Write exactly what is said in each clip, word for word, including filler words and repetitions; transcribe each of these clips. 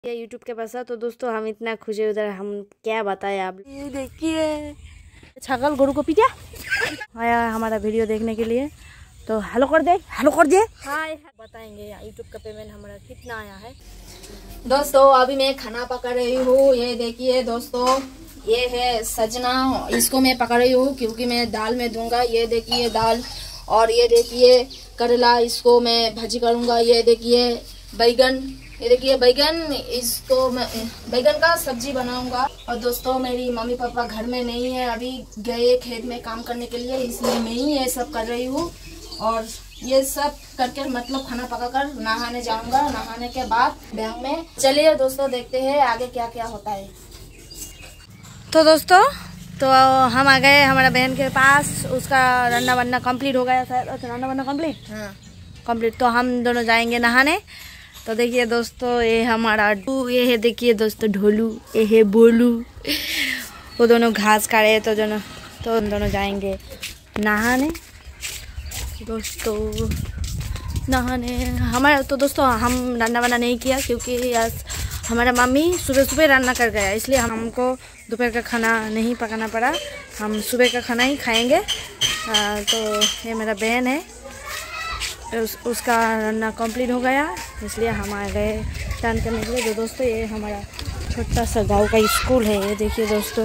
ये यूट्यूब के पास है। तो दोस्तों हम इतना खुश है उधर, हम क्या बताएं आप। ये देखिए छगल गोरू को पीटा आया हमारा वीडियो देखने के लिए। तो हेलो कर दे, हेलो कर दे, हाय बताएंगे यूट्यूब का पेमेंट हमारा कितना आया है। दोस्तों अभी मैं खाना पका रही हूँ। ये देखिए दोस्तों, ये है सजना, इसको मैं पका रही हूँ क्योंकि मैं दाल में दूंगा। ये देखिए दाल, और ये देखिए करेला, इसको मैं भाजी करूंगा। ये देखिए बैगन, ये देखिए बैगन, इसको मैं बैगन का सब्जी बनाऊंगा। और दोस्तों मेरी मम्मी पापा घर में नहीं है, अभी गए खेत में काम करने के लिए, इसलिए मैं ही ये सब कर रही हूँ। और ये सब करके मतलब खाना पकाकर नहाने जाऊंगा। नहाने के बाद बैंक में। चलिए दोस्तों देखते हैं आगे क्या क्या होता है। तो दोस्तों तो हम आ गए हमारा बहन के पास, उसका रन्ना बन्ना कंप्लीट हो गया शायद। अच्छा रन्ना बन्ना कंप्लीट, हाँ कंप्लीट। तो हम दोनों जाएंगे नहाने। तो देखिए दोस्तों ये हमारा डू, ये है देखिए दोस्तों ढोलू, ये है बोलू, वो दोनों घास खा रहे हैं। तो दोनों तो हम दोनों जाएंगे नहाने दोस्तों, नहाने हमारा। तो दोस्तों हम रन्ना बन्ना नहीं किया क्योंकि आज हमारा मम्मी सुबह सुबह रन्ना कर गया, इसलिए हमको दोपहर का खाना नहीं पकाना पड़ा। हम सुबह का खाना ही खाएंगे। आ, तो ये मेरा बहन है, उस, उसका रन्ना कंप्लीट हो गया, इसलिए हम आ गए स्नान करने के लिए। तो दोस्तों ये हमारा छोटा सा गांव का स्कूल है। ये देखिए दोस्तों,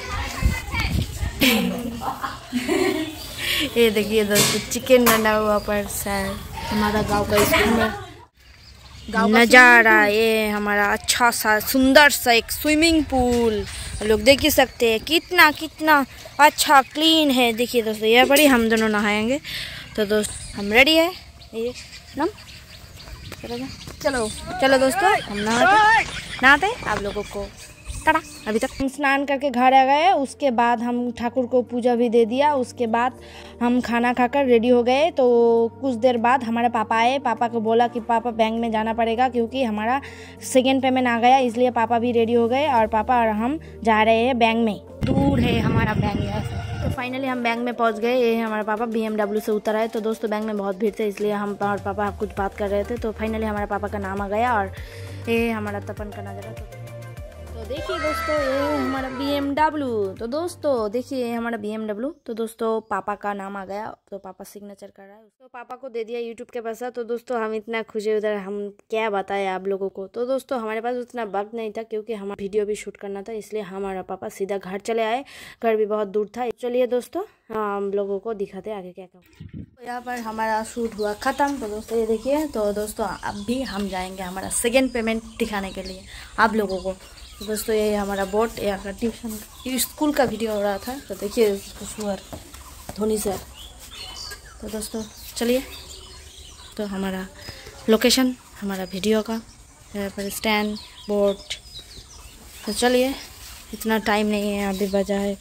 ये देखिए दोस्तों चिकन बना हुआ पर सर हमारा गांव का स्कूल में नज़ारा। ये हमारा अच्छा सा सुंदर सा एक स्विमिंग पूल लोग देख ही सकते हैं, कितना कितना अच्छा क्लीन है। देखिए दोस्तों ये बड़ी हम दोनों नहाएंगे। तो दोस्त हम रेडी है, ये नम चलो चलो चलो दोस्तों हम नहाते नहाते आप लोगों को टाटा। अभी तक हम स्नान करके घर आ गए, उसके बाद हम ठाकुर को पूजा भी दे दिया। उसके बाद हम खाना खाकर रेडी हो गए। तो कुछ देर बाद हमारे पापा आए, पापा को बोला कि पापा बैंक में जाना पड़ेगा क्योंकि हमारा सेकेंड पेमेंट आ गया, इसलिए पापा भी रेडी हो गए और पापा और हम जा रहे हैं बैंक में। दूर है हमारा बैंक यहाँ से। तो फाइनली हम बैंक में पहुँच गए। ये हमारा पापा बी एम डब्ल्यू से उतर आए। तो दोस्तों बैंक में बहुत भीड़ थे, इसलिए हम और पापा कुछ बात कर रहे थे। तो फाइनली हमारे पापा का नाम आ गया और ये हमारा तपन का नज़ारा। तो देखिए दोस्तों ये हमारा बी एम डब्ल्यू। तो दोस्तों देखिए ये हमारा बी एम डब्ल्यू। तो दोस्तों पापा का नाम आ गया, तो पापा सिग्नेचर कर रहा है, तो पापा को दे दिया यूट्यूब के पास। तो दोस्तों हम इतना खुश है उधर, हम क्या बताएं आप लोगों को। तो दोस्तों हमारे पास उतना वक्त नहीं था क्योंकि हमारा वीडियो भी शूट करना था, इसलिए हमारा पापा सीधा घर चले आए। घर भी बहुत दूर था। चलिए दोस्तों हम लोगों को दिखाते आगे क्या क्या। तो यहाँ पर हमारा शूट हुआ ख़त्म। तो दोस्तों ये देखिए। तो दोस्तों अब भी हम जाएंगे हमारा सेकेंड पेमेंट दिखाने के लिए आप लोगों को। तो दोस्तों ये हमारा बोट, यहाँ का ट्यूशन स्कूल का वीडियो हो रहा था। तो देखिए सुअर धोनी सर। तो दोस्तों चलिए, तो हमारा लोकेशन हमारा वीडियो का यहाँ पर स्टैंड बोट। तो चलिए इतना टाइम नहीं है, अभी बजा है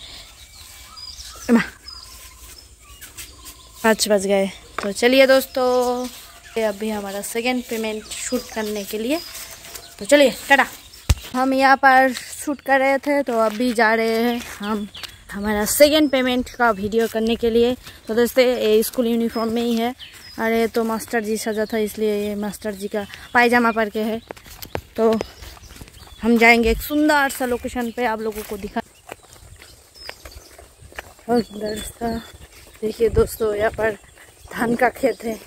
पाँच बज गए। तो चलिए दोस्तों ये अभी हमारा सेकेंड पेमेंट शूट करने के लिए। तो चलिए टाटा। हम यहाँ पर शूट कर रहे थे, तो अभी जा रहे हैं हम हमारा सेकेंड पेमेंट का वीडियो करने के लिए। तो दोस्तों ये स्कूल यूनिफॉर्म में ही है। अरे तो मास्टर जी सजा था, इसलिए ये मास्टर जी का पायजामा पर के है। तो हम जाएंगे एक सुंदर सा लोकेशन पे आप लोगों को दिखा। और सुंदर सा देखिए दोस्तों, यहाँ पर धान का खेत है,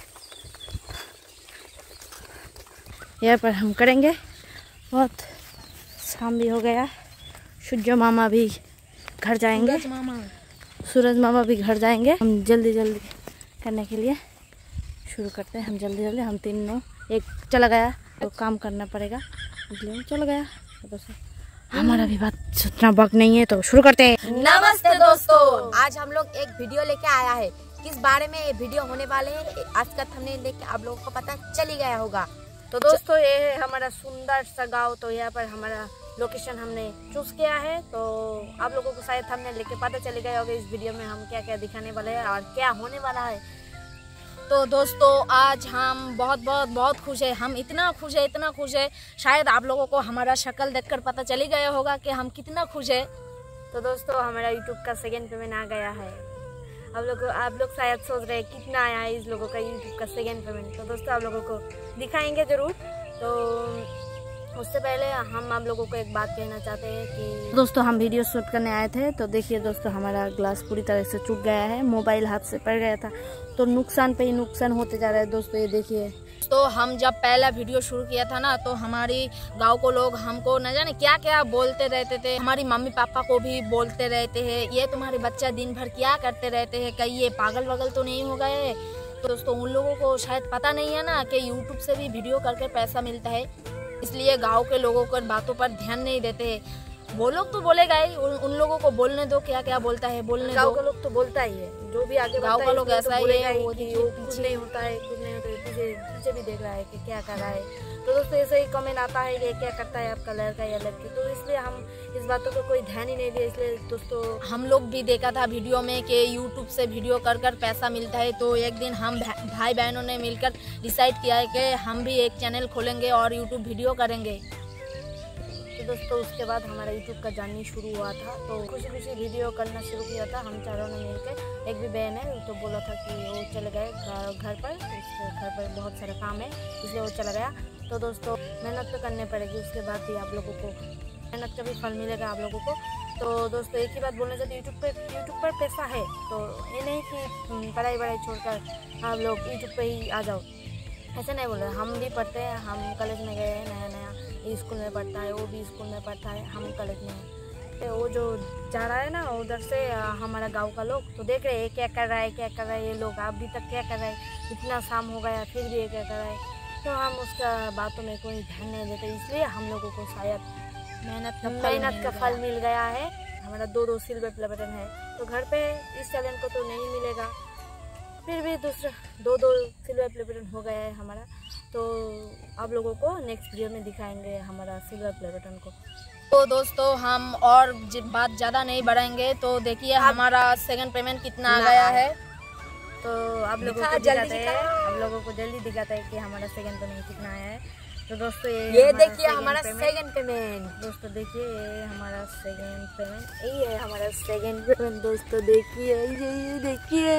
यहाँ पर हम करेंगे। बहुत शाम भी हो गया, सूर्य मामा भी घर जाएंगे, सूरज मामा सूरज मामा भी घर जाएंगे। हम जल्दी जल्दी करने के लिए शुरू करते हैं। हम जल्दी जल्दी हम तीनों, एक चला गया तो काम करना पड़ेगा, इसलिए चला गया। तो हमारा भी बात उतना वक्त नहीं है, तो शुरू करते हैं। नमस्ते दोस्तों, आज हम लोग एक वीडियो लेके आया है। किस बारे में ये वीडियो होने वाले हैं आज का थंबनेल देख के आप लोगों को पता चल ही गया होगा। तो दोस्तों ये है हमारा सुंदर सा गाँव। तो यहाँ पर हमारा लोकेशन हमने चूज किया है। तो आप लोगों को शायद हमने लेके पता चल गया होगा इस वीडियो में हम क्या क्या दिखाने वाले हैं और क्या होने वाला है। तो दोस्तों आज हम बहुत बहुत बहुत खुश है। हम इतना खुश है इतना खुश है, शायद आप लोगों को हमारा शक्ल देखकर पता चल ही गया होगा कि हम कितना खुश है। तो दोस्तों हमारा यूट्यूब का सेकेंड पेमेंट आ गया है। आप लोग आप लोग शायद सोच रहे हैं कितना आया है इस लोगों का यूट्यूब का सेकेंड पेमेंट। तो दोस्तों आप लोगों को दिखाएंगे ज़रूर। तो उससे पहले हम आप लोगों को एक बात कहना चाहते हैं कि दोस्तों हम वीडियो शूट करने आए थे, तो देखिए दोस्तों हमारा ग्लास पूरी तरह से टूट गया है, मोबाइल हाथ से पड़ गया था, तो नुकसान पे ही नुकसान होते जा रहा है दोस्तों। ये देखिए, तो हम जब पहला वीडियो शुरू किया था ना, तो हमारी गांव को लोग हमको न जाने क्या क्या बोलते रहते थे। हमारी मम्मी पापा को भी बोलते रहते हैं, ये तुम्हारे बच्चा दिन भर क्या करते रहते हैं, कहीं ये पागल वगल तो नहीं हो गए। तो दोस्तों उन लोगों को शायद पता नहीं है ना कि यूट्यूब से भी वीडियो करके पैसा मिलता है, इसलिए गांव के लोगों को बातों पर ध्यान नहीं देते हैं। वो लोग तो बोलेगा ही, उन, उन लोगों को बोलने दो, क्या क्या बोलता है बोलने गाँव दो। का लोग तो बोलता ही है, जो भी आगे गाँव का लोग ऐसा ही है, वो कुछ नहीं होता है, कुछ नहीं होता है, पीछे पीछे भी देख रहा है कि क्या कर रहा है। तो दोस्तों ऐसे ही कमेंट आता है कि क्या करता है आपका लड़का या लड़की, तो इसलिए हम इस बातों को कोई ध्यान ही नहीं दिया। इसलिए दोस्तों हम लोग भी देखा था वीडियो में कि यूट्यूब से वीडियो कर कर पैसा मिलता है, तो एक दिन हम भाई बहनों ने मिलकर डिसाइड किया है कि हम भी एक चैनल खोलेंगे और यूट्यूब वीडियो करेंगे। तो दोस्तों उसके बाद हमारा यूट्यूब का जर्नी शुरू हुआ था, तो खुशी खुशी वीडियो करना शुरू किया था हम चारों ने मिलकर। एक भी बहन है तो बोला था कि वो चले गए घर पर, उसके घर पर बहुत सारा काम है इसलिए वो चला गया। तो दोस्तों मेहनत तो करनी पड़ेगी, उसके बाद ही आप लोगों को मेहनत का भी फल मिलेगा आप लोगों को। तो दोस्तों एक ही बात बोलना चाहती हूँ, यूट्यूब पर यूट्यूब पर पैसा है, तो ये नहीं कि पढ़ाई वढ़ाई छोड़कर आप लोग यूट्यूब पर ही आ जाओ, ऐसा नहीं बोल रहे। हम भी पढ़ते हैं, हम कॉलेज में गए हैं, नया नया स्कूल में पढ़ता है, वो भी स्कूल में पढ़ता है, हम कॉलेज में हैं। वो जो जा रहा है ना उधर से हमारा गांव का लोग तो देख रहे हैं क्या कर रहा है क्या कर रहा है ये लोग, अभी तक क्या कर रहा है, इतना शाम हो गया फिर भी ये क्या कर रहा है। तो हम उसका बातों में कोई ध्यान नहीं देते, इसलिए हम लोगों को शायद मेहनत का मेहनत का फल मिल गया है। हमारा दो दो सिल्वर प्ले बटन है, तो घर पे इस चैनल को तो नहीं मिलेगा, फिर भी दूसरा दो दो सिल्वर प्ले बटन हो गया है हमारा। तो आप लोगों को नेक्स्ट वीडियो में दिखाएंगे हमारा सिल्वर प्ले बटन को। तो दोस्तों हम और बात ज़्यादा नहीं बढ़ाएंगे, तो देखिए हमारा सेकंड पेमेंट कितना आ गया है। तो आप लोगों को दिखाते हैं, आप लोगों को जल्दी दिखाते हैं कि हमारा सेकंड पेमेंट कितना आया है। तो दोस्तों ये ये देखिए हमारा सेकंड पेमेंट, दोस्तों देखिए ये हमारा सेकंड पेमेंट, यही है हमारा सेकंड पेमेंट। दोस्तों देखिए ये देखिए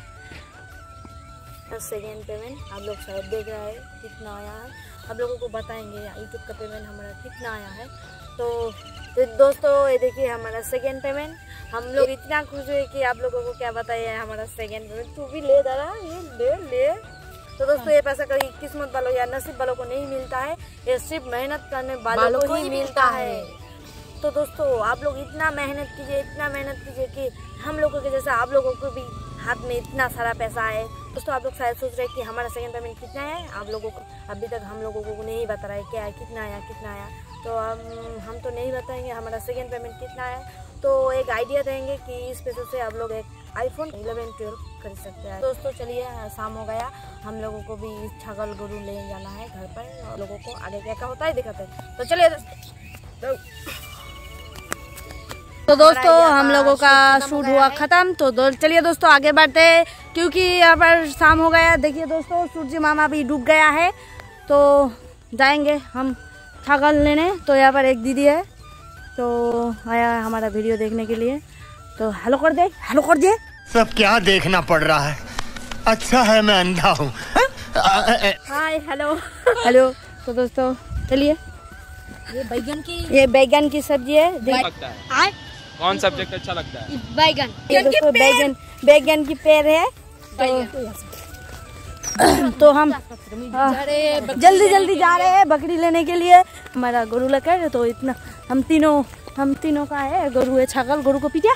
सेकेंड पेमेंट आप लोग शायद देख रहे हैं कितना आया है, आप लोगों को बताएंगे यूट्यूब का पेमेंट हमारा कितना आया है। तो, तो दोस्तों ये देखिए हमारा सेकेंड पेमेंट, हम लोग इतना खुश हुए कि आप लोगों को क्या बताइए हमारा सेकेंड पेमेंट। तू भी ले दादा, ये ले ले। तो दोस्तों ये पैसा कभी किस्मत वालों या नसीब वालों को नहीं मिलता है, ये सिर्फ मेहनत करने वालों को ही मिलता है। तो दोस्तों आप लोग इतना मेहनत कीजिए, इतना मेहनत कीजिए कि हम लोगों के जैसा आप लोगों को भी हाथ में इतना सारा पैसा है। दोस्तों आप लोग शायद सोच रहे हैं कि हमारा सेकंड पेमेंट कितना है, आप लोगों को अभी तक हम लोगों को नहीं बता रहा है क्या है, कितना आया कितना आया। तो हम हम तो नहीं बताएंगे हमारा सेकंड पेमेंट कितना है, तो एक आइडिया देंगे कि इस पैसे से आप लोग एक आईफोन इलेवन ट्वेल्व खरीद सकते हैं। दोस्तों चलिए शाम हो गया, हम लोगों को भी छगल गरु ले जाना है घर पर, और लोगों को आगे क्या क्या होता है दिखाते हैं। तो चलिए तो, तो दोस्तों हम लोगों का शूट हुआ खत्म। तो दो, चलिए दोस्तों आगे बढ़ते, क्योंकि यहाँ पर शाम हो गया। देखिए दोस्तों सूरज मामा भी डूब गया है, तो जाएंगे हम छागल लेने। तो यहाँ पर एक दीदी है तो आया हमारा वीडियो देखने के लिए, तो हेलो कर दे, हेलो कर दे। सब क्या देखना पड़ रहा है, अच्छा है मैं अंधा हूँ। Hi hello hello. तो दोस्तों चलिए, ये बैगन की ये बैगन की सब्जी है। लगता है कौन सब्जेक्ट अच्छा लगता है? बैगन। ये दोस्तों बैगन बैगन की पेड़ है। तो, तो हम जल्दी जल्दी जा रहे हैं बकरी लेने के लिए, हमारा गोरू लेकर। तो इतना हम तीनों हम तीनों का है, गोरू है छागल, गोरू को पीटा।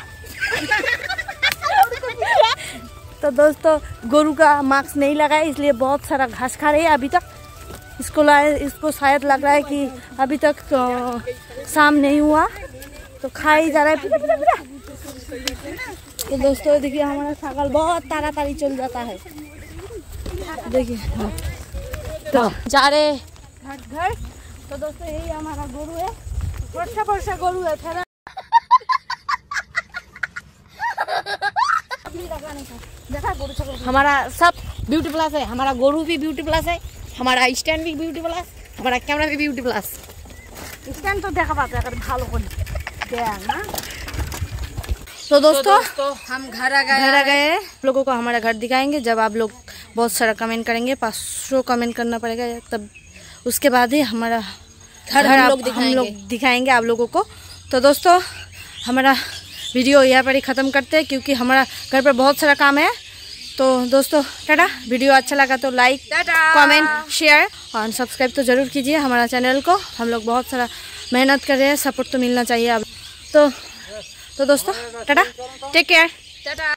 तो दोस्तों गोरू का मास्क नहीं लगा है, इसलिए बहुत सारा घास खा रही है अभी तक। इसको लाए इसको शायद लग रहा है कि अभी तक तो शाम नहीं हुआ, तो खा ही जा रहा है पीटा पीटा पीटा। तो दोस्तों देखिए हमारा छागल बहुत ताड़ाताड़ी चल जाता है, देखिए। तो जा रहे घर घर। तो दोस्तों यही हमारा गोरू है, वर्षा वर्षा गोरू है थोड़ा। देखा गोरू छागल हमारा सब ब्यूटी प्लस है, हमारा गोरू भी ब्यूटी प्लस है, हमारा स्टैंड भी ब्यूटी प्लस, हमारा कैमरा भी ब्यूटी प्लस। स्टैंड तो देखा पाते अगर भालो को देया ना। तो दोस्तों, तो दोस्तों हम घर आ गए घर आ गए लोगों को हमारा घर दिखाएंगे जब आप लोग बहुत सारा कमेंट करेंगे, पाँच सौ कमेंट करना पड़ेगा तब, उसके बाद ही हमारा घर घर हम आप- लोग हम दिखाएंगे। लोग दिखाएंगे आप लोगों को। तो दोस्तों हमारा वीडियो यहाँ पर ही ख़त्म करते हैं क्योंकि हमारा घर पर बहुत सारा काम है। तो दोस्तों टाटा। वीडियो अच्छा लगा तो लाइक कमेंट शेयर और सब्सक्राइब तो ज़रूर कीजिए हमारा चैनल को। हम लोग बहुत सारा मेहनत कर रहे हैं, सपोर्ट तो मिलना चाहिए अब। तो तो दोस्तों टाटा, टेक केयर।